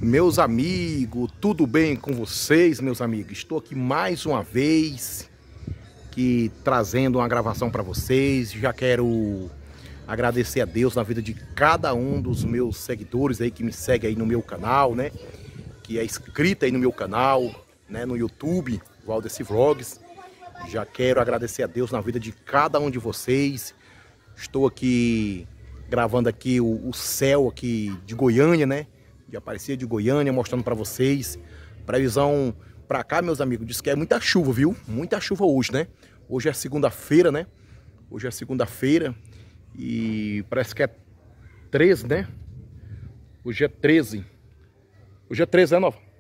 Meus amigos, tudo bem com vocês, meus amigos? Estou aqui mais uma vez, trazendo uma gravação para vocês. Já quero agradecer a Deus na vida de cada um dos meus seguidores aí que me segue aí no meu canal, né? Que é inscrito aí no meu canal, né? No YouTube, Valdeci Vlogs. Já quero agradecer a Deus na vida de cada um de vocês. Estou aqui gravando aqui o céu aqui de Goiânia, né? De Aparecida de Goiânia, mostrando para vocês. Previsão para cá, meus amigos, diz que é muita chuva, viu? Muita chuva hoje, né? Hoje é segunda-feira, né? Hoje é segunda-feira e parece que é 13, né? Hoje é 13. Hoje é 13, né, Nova?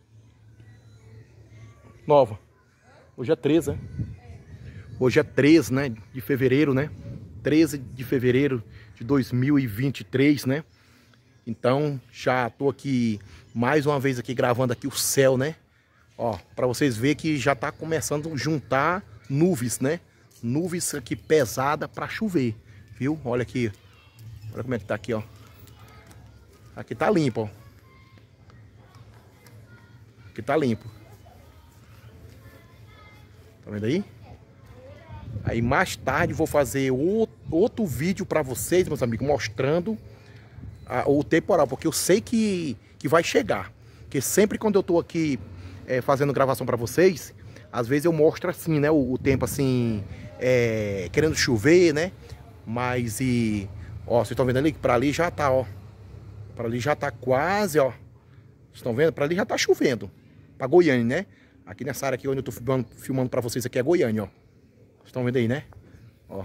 Nova. Hoje é 13, né? Hoje é 13, né? De fevereiro, né? 13 de fevereiro de 2023, né? Então, já tô aqui mais uma vez aqui gravando aqui o céu, né? Ó, para vocês verem que já tá começando a juntar nuvens, né? Nuvens aqui pesada para chover, viu? Olha aqui. Olha como é que tá aqui, ó. Aqui tá limpo, ó. Aqui tá limpo. Tá vendo aí? Aí mais tarde vou fazer outro vídeo para vocês, meus amigos, mostrando o temporal, porque eu sei que vai chegar. Porque sempre quando eu tô aqui fazendo gravação para vocês, às vezes eu mostro assim, né, o tempo assim, querendo chover, né? Mas ó, vocês estão vendo ali que para ali já tá, ó. Para ali já tá quase, ó. Vocês estão vendo? Para ali já tá chovendo. Para Goiânia, né? Aqui nessa área aqui onde eu tô filmando para vocês aqui é Goiânia, ó. Vocês estão vendo aí, né? Ó.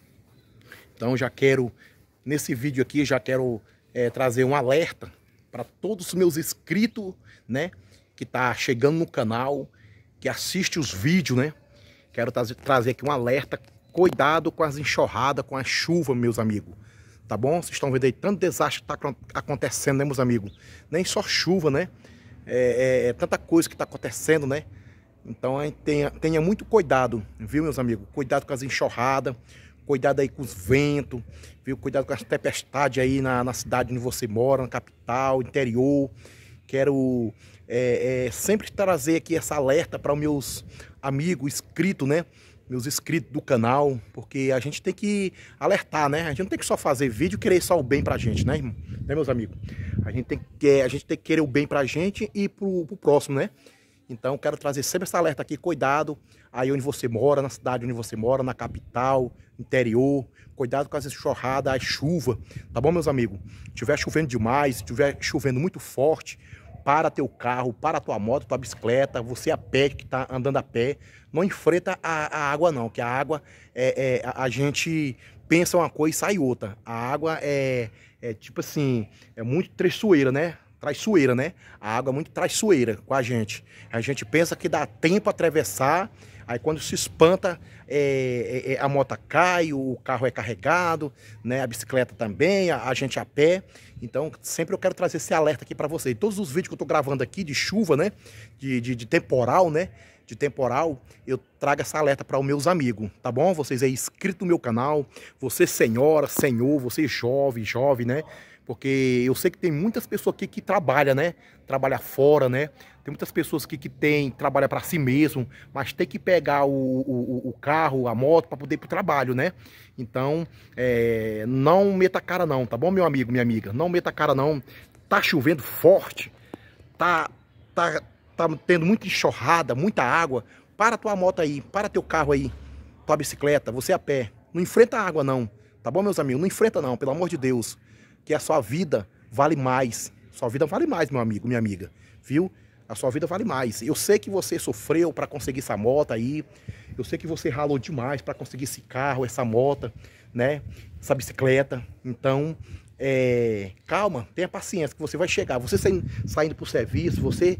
Então já quero, nesse vídeo aqui, já quero trazer um alerta para todos os meus inscritos, né? Que tá chegando no canal, que assiste os vídeos, né? Quero trazer aqui um alerta. Cuidado com as enxurradas, com a chuva, meus amigos. Tá bom? Vocês estão vendo aí tanto desastre que tá acontecendo, né, meus amigos? Nem só chuva, né? Tanta coisa que tá acontecendo, né? Então tenha muito cuidado, viu, meus amigos? Cuidado com as enxurradas, cuidado aí com os ventos, viu? Cuidado com as tempestades aí na cidade onde você mora, na capital, interior. Quero sempre trazer aqui essa alerta para os meus amigos inscritos, né? Meus inscritos do canal, porque a gente tem que alertar, né? A gente não tem que só fazer vídeo e querer só o bem pra gente, né, irmão? Né, meus amigos? A gente tem que querer o bem pra gente e pro próximo, né? Então, quero trazer sempre essa alerta aqui. Cuidado aí onde você mora, na cidade onde você mora, na capital, interior. Cuidado com as enxurradas, a chuva, tá bom, meus amigos? Se tiver chovendo demais, se tiver chovendo muito forte, para teu carro, para tua moto, tua bicicleta, você a pé, que tá andando a pé, não enfrenta a água não, que a água a gente pensa uma coisa e sai outra. A água tipo assim, é muito traiçoeira, né? Traiçoeira, né? A água é muito traiçoeira com a gente. A gente pensa que dá tempo a atravessar, aí quando se espanta, a moto cai, o carro é carregado, né? A bicicleta também, a gente a pé. Então, sempre eu quero trazer esse alerta aqui para vocês. Todos os vídeos que eu tô gravando aqui de chuva, né? De temporal, né? De temporal, eu trago essa alerta para os meus amigos, tá bom? Vocês aí inscritos no meu canal, você senhora, senhor, você jovem, né? Porque eu sei que tem muitas pessoas aqui que trabalham, né? Trabalha fora, né? Tem muitas pessoas aqui que trabalha para si mesmo, mas tem que pegar o carro, a moto para poder ir pro trabalho, né? Então, não meta a cara não, tá bom, meu amigo, minha amiga? Não meta a cara não. Tá chovendo forte, tá tendo muita enxurrada, muita água. Para tua moto aí, para teu carro aí, tua bicicleta, você a pé. Não enfrenta a água não, tá bom, meus amigos? Não enfrenta não, pelo amor de Deus. Que a sua vida vale mais. Sua vida vale mais, meu amigo, minha amiga. Viu? A sua vida vale mais. Eu sei que você sofreu para conseguir essa moto aí. Eu sei que você ralou demais para conseguir esse carro, essa moto, né? Essa bicicleta. Então, calma, tenha paciência que você vai chegar. Você saindo para o serviço, você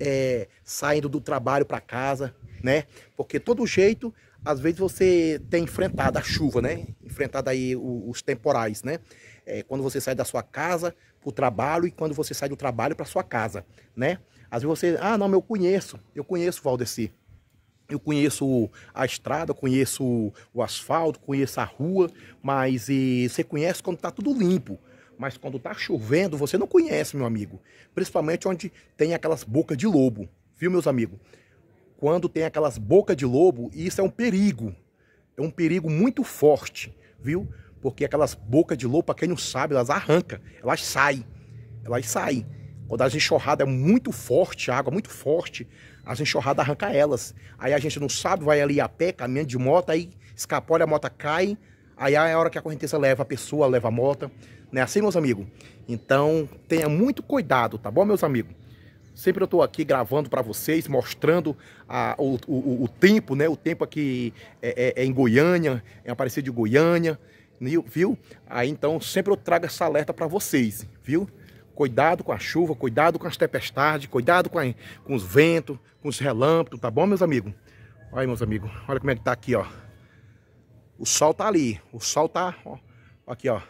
saindo do trabalho para casa, né? Porque todo jeito, às vezes você tem enfrentado a chuva, né? Enfrentado aí os temporais, né? Quando você sai da sua casa para o trabalho e quando você sai do trabalho para sua casa, né? Às vezes você, não, mas eu conheço, Valdeci. Eu conheço a estrada, conheço o asfalto, conheço a rua, mas você conhece quando tá tudo limpo. Mas quando tá chovendo, você não conhece, meu amigo. Principalmente onde tem aquelas bocas de lobo, viu, meus amigos? Quando tem aquelas bocas de lobo, isso é um perigo. É um perigo muito forte, viu? Porque aquelas bocas de lobo, para quem não sabe, elas arrancam, elas saem. Elas saem. Quando as enxurradas é muito forte, a água é muito forte, as enxurradas arrancam elas. Aí a gente não sabe, vai ali a pé, caminhando de moto, aí escapole, a moto cai, aí é a hora que a correnteza leva a pessoa, leva a moto. Não é assim, meus amigos? Então, tenha muito cuidado, tá bom, meus amigos? Sempre eu tô aqui gravando para vocês, mostrando o tempo, né? O tempo aqui é em Goiânia, é Aparecida de Goiânia, viu? Aí, então, sempre eu trago essa alerta para vocês, viu? Cuidado com a chuva, cuidado com as tempestades, cuidado com os ventos, com os relâmpagos, tá bom, meus amigos? Olha aí, meus amigos, olha como é que tá aqui, ó. O sol tá ali, o sol tá, ó, aqui, ó.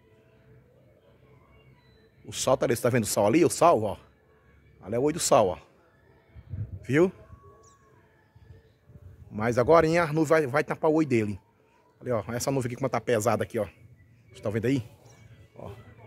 O sol tá ali, você tá vendo o sol ali? O sol, ó. Ali é o olho do sol, ó. Viu? Mas agora a nuvem vai tampar o olho dele. Olha, ó, essa nuvem aqui como tá pesada aqui, ó. Você tá vendo aí? Ó.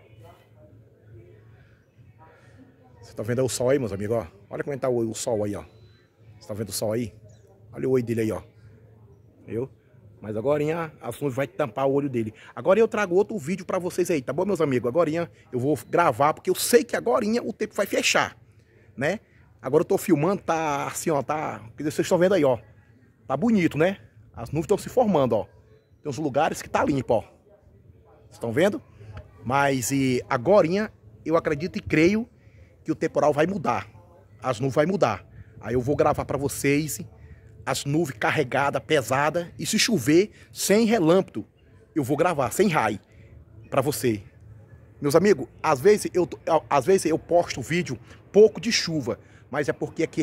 Você tá vendo aí o sol aí, meus amigos, ó? Olha como é que tá o sol aí, ó. Você tá vendo o sol aí? Olha o olho dele aí, ó. Viu? Mas agora a nuvem vai tampar o olho dele. Agora eu trago outro vídeo pra vocês aí, tá bom, meus amigos? Agora eu vou gravar, porque eu sei que agora o tempo vai fechar, né? Agora eu tô filmando, tá assim, ó, tá... Vocês estão vendo aí, ó. Tá bonito, né? As nuvens estão se formando, ó. Tem uns lugares que tá limpo, ó. Vocês estão vendo? Mas agora eu acredito e creio que o temporal vai mudar. As nuvens vai mudar. Aí eu vou gravar pra vocês as nuvens carregadas, pesadas. E se chover, sem relâmpago, eu vou gravar, sem raio, pra você. Meus amigos, às vezes eu posto vídeo pouco de chuva. Mas é porque aqui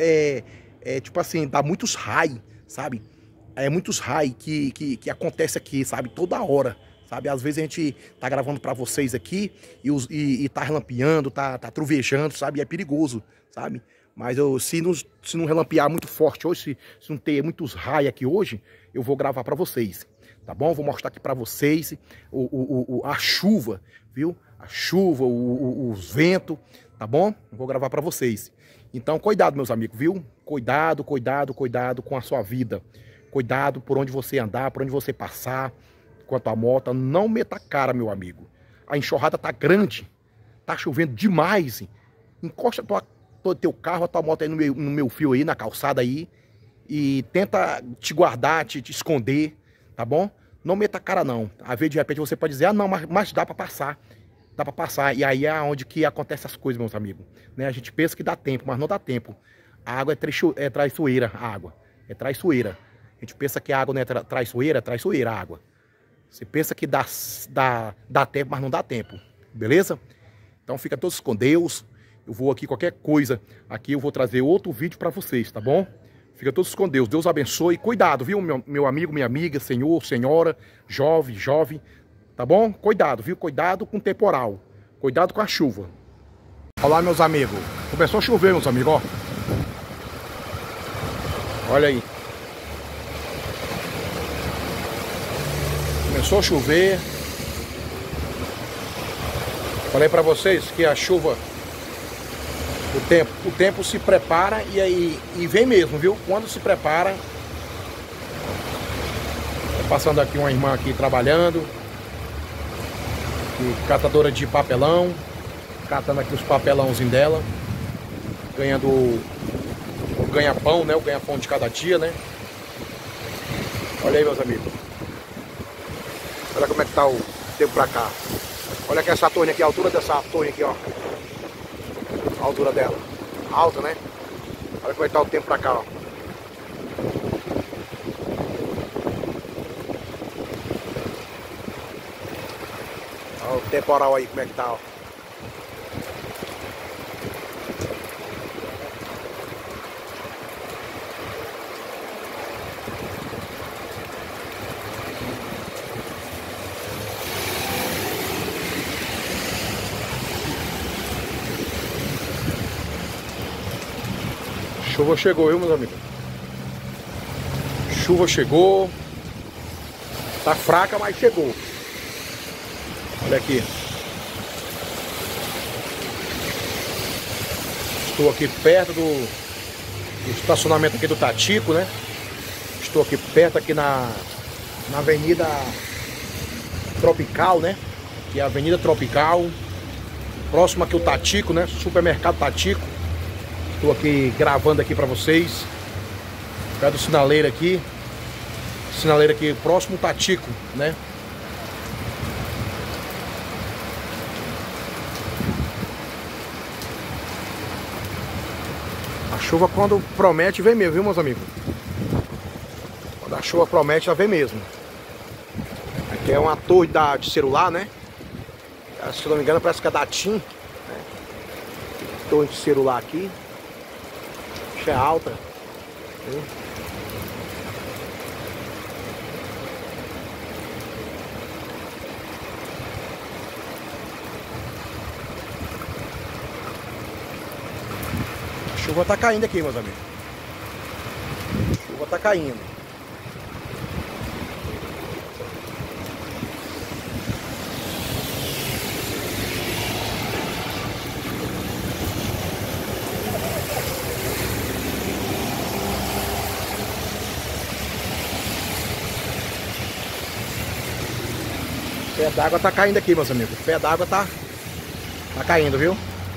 tipo assim, dá muitos raios, sabe? É muitos raios que acontece aqui, sabe? Toda hora, sabe? Às vezes a gente tá gravando pra vocês aqui e tá relampeando, tá trovejando, sabe? E é perigoso, sabe? Mas se não relampear muito forte hoje, se não ter muitos raios aqui hoje, eu vou gravar pra vocês, tá bom? Vou mostrar aqui pra vocês a chuva, viu? A chuva, os ventos, tá bom? Vou gravar pra vocês. Então, cuidado, meus amigos, viu? Cuidado, cuidado, cuidado com a sua vida. Cuidado por onde você andar, por onde você passar, quanto à moto. Não meta a cara, meu amigo. A enxurrada tá grande, tá chovendo demais. Encosta teu carro, a tua moto aí no meu fio aí, na calçada aí, e tenta te guardar, te esconder, tá bom? Não meta a cara não. Às vezes de repente você pode dizer, ah não, mas dá pra passar. Dá pra passar. E aí é onde que acontece as coisas, meus amigos. Né? A gente pensa que dá tempo, mas não dá tempo. A água é traiçoeira, a água. É traiçoeira. A gente pensa que a água não é traiçoeira, é traiçoeira a água. Você pensa que dá tempo, mas não dá tempo. Beleza? Então fica todos com Deus. Eu vou aqui, qualquer coisa, aqui eu vou trazer outro vídeo para vocês, tá bom? Fica todos com Deus. Deus abençoe. Cuidado, viu, meu amigo, minha amiga, senhor, senhora, jovem, tá bom? Cuidado, viu? Cuidado com o temporal. Cuidado com a chuva. Olá, meus amigos. Começou a chover, meus amigos, ó. Olha aí. Começou a chover. Falei para vocês que a chuva... O tempo se prepara e vem mesmo, viu? Quando se prepara. Tô passando aqui uma irmã aqui trabalhando. Catadora de papelão. Catando aqui os papelãozinhos dela. Ganhando o ganha-pão, né? O ganha-pão de cada dia, né? Olha aí, meus amigos. Olha como é que tá o tempo pra cá. Olha aqui essa torre aqui, a altura dessa torre aqui, ó. A altura dela, alta, né? Olha como é que tá o tempo pra cá, ó. Olha o temporal aí, como é que tá, ó. Chuva chegou, viu, meus amigos? Chuva chegou. Tá fraca, mas chegou. Olha aqui. Estou aqui perto do estacionamento aqui do Tatico, né? Estou aqui perto aqui na Avenida Tropical, né? Que é a Avenida Tropical. Próximo aqui o Tatico, né? Supermercado Tatico. Estou aqui gravando aqui para vocês. Perto do sinaleiro aqui. Sinaleiro aqui próximo ao Tatico, né? A chuva quando promete vem mesmo, viu, meus amigos? Quando a chuva promete, ela vem mesmo. Aqui é uma torre de celular, né? Se não me engano, parece que é da TIM, né? Torre de celular aqui. Acho que é alta, né? A chuva tá caindo aqui, meus amigos. A chuva tá caindo. O pé d'água tá caindo aqui, meus amigos. O pé d'água tá caindo, viu?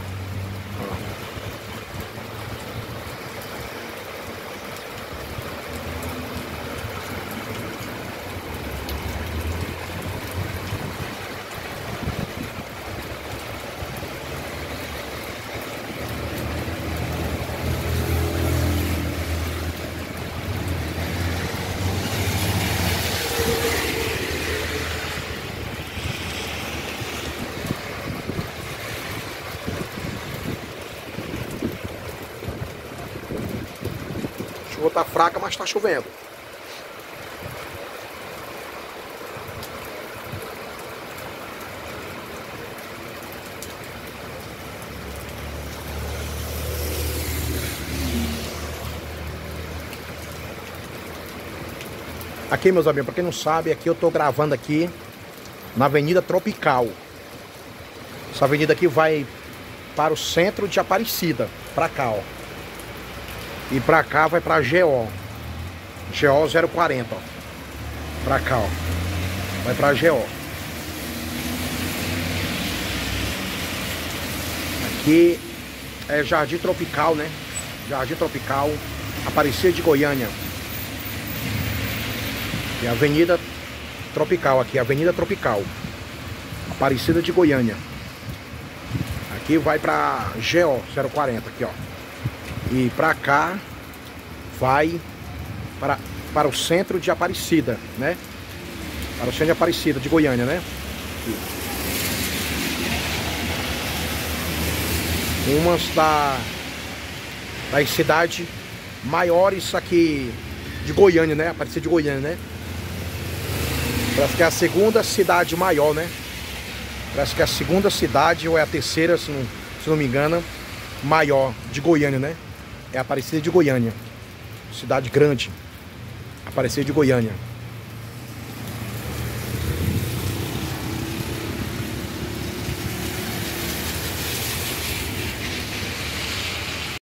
A chuva tá fraca, mas tá chovendo. Aqui, meus amigos, pra quem não sabe, aqui eu tô gravando aqui na Avenida Tropical. Essa avenida aqui vai para o centro de Aparecida, pra cá, ó. E pra cá vai pra GO 040, ó. Pra cá, ó. Vai pra GO. Aqui é Jardim Tropical, né? Jardim Tropical, Aparecida de Goiânia. E a Avenida Tropical aqui, Avenida Tropical, Aparecida de Goiânia. Aqui vai pra GO 040 aqui, ó. E pra cá vai para o centro de Aparecida, né? Para o centro de Aparecida de Goiânia, né? Aqui. Umas das cidades maiores aqui de Goiânia, né? Aparecida de Goiânia, né? Parece que é a segunda cidade maior, né? Parece que é a segunda cidade ou é a terceira, se não me engano, maior de Goiânia, né? É Aparecida de Goiânia. Cidade grande. Aparecida de Goiânia.